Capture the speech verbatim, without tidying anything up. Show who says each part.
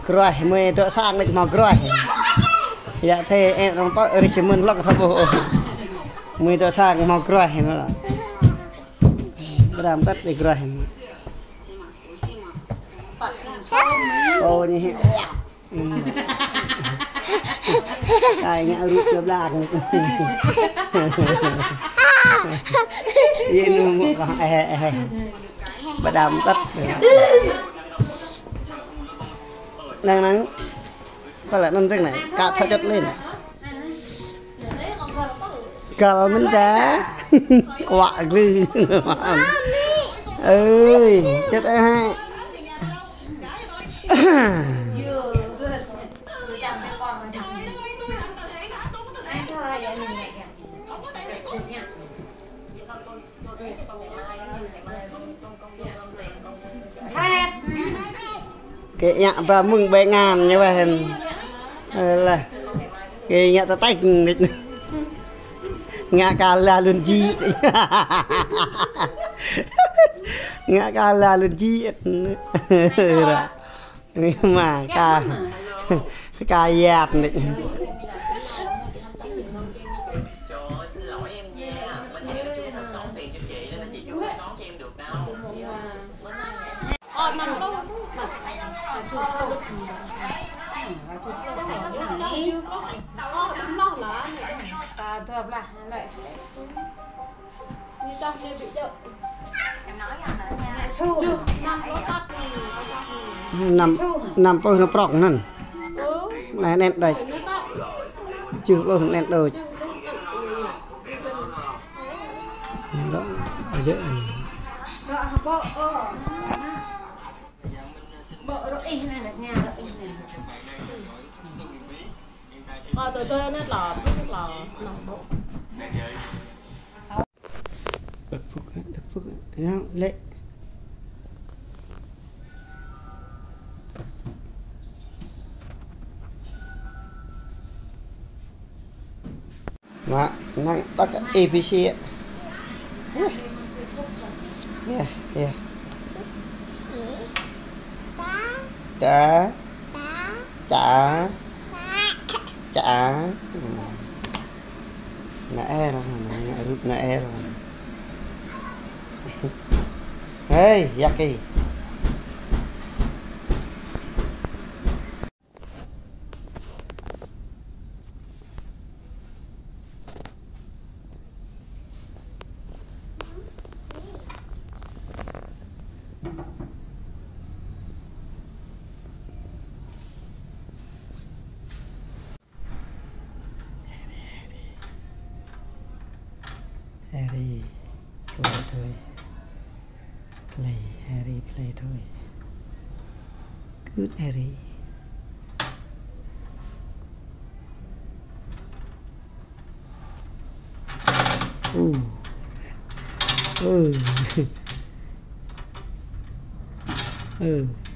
Speaker 1: rồi mười tôi sang được màu rồi dạ thế em nó có richmond lắc thabo mười tôi sang màu rồi nó làm tắt được rồi ô như cái nhã rút cho lạc yên một con e bà đàm tắt năng nắng có lại năm tiếng này cả thao chất lên cờ mình cá quạ gì ơi chết ai cái nhạ và mừng bé ngàn như vậy là cái nhạ ta tách ngã cả là luôn chi ngã cả là luôn chi mà cả cả dạt này
Speaker 2: thường là vậy như trong đây bị đậu em nói
Speaker 1: nằm nằm tôi nó prọc nè này nè đây chưa luôn nè đời đó dễ
Speaker 2: bộ bộ rồi này là nhà rồi ờ từ từ nó lò biết lò lò bộ
Speaker 1: được phúc được phúc nào lệ mà năng bắt a bê xê yeah yeah chả chả chả nè rồi nè rút nè rồi hey Yaki Harry play thôi play Harry play thôi good Harry ừ ừ ừ